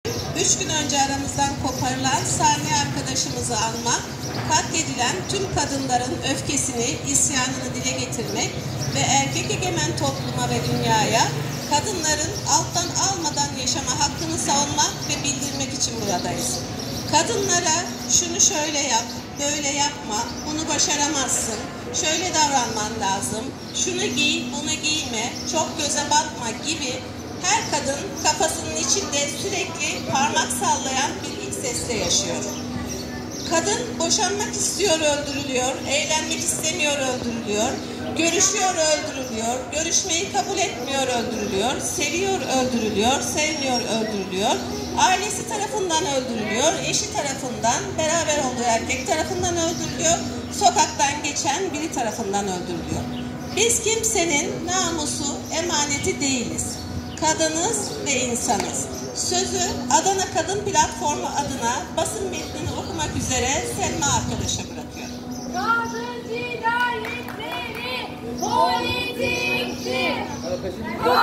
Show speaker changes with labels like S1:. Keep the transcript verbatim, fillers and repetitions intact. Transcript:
S1: Üç gün önce aramızdan koparılan Saniye arkadaşımızı anmak, katledilen tüm kadınların öfkesini, isyanını dile getirmek ve erkek egemen topluma ve dünyaya kadınların alttan almadan yaşama hakkını savunmak ve bildirmek için buradayız. Kadınlara şunu şöyle yap, böyle yapma, bunu başaramazsın, şöyle davranman lazım, şunu giy, bunu giyme, çok göze batma gibi her kadın kafasının içinde sürekli parmak sallayan bir iç sesle yaşıyor. Kadın boşanmak istiyor, öldürülüyor, evlenmek istemiyor, öldürülüyor, görüşüyor, öldürülüyor, görüşmeyi kabul etmiyor, öldürülüyor, seviyor, öldürülüyor, sevmiyor, öldürülüyor, ailesi tarafından öldürülüyor, eşi tarafından, beraber olduğu erkek tarafından öldürülüyor, sokaktan geçen biri tarafından öldürülüyor. Biz kimsenin namusu, emaneti değiliz. Kadınız ve insanız. Sözü Adana Kadın Platformu adına basın metnini okumak üzere Selma arkadaşa bırakıyorum.
S2: Kadın cinayetleri politiktir.